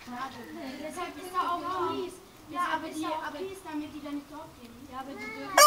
Deshalb ist da auch Peace. Ja, aber die, damit die da nicht draufgehen. Ja, aber die dürfen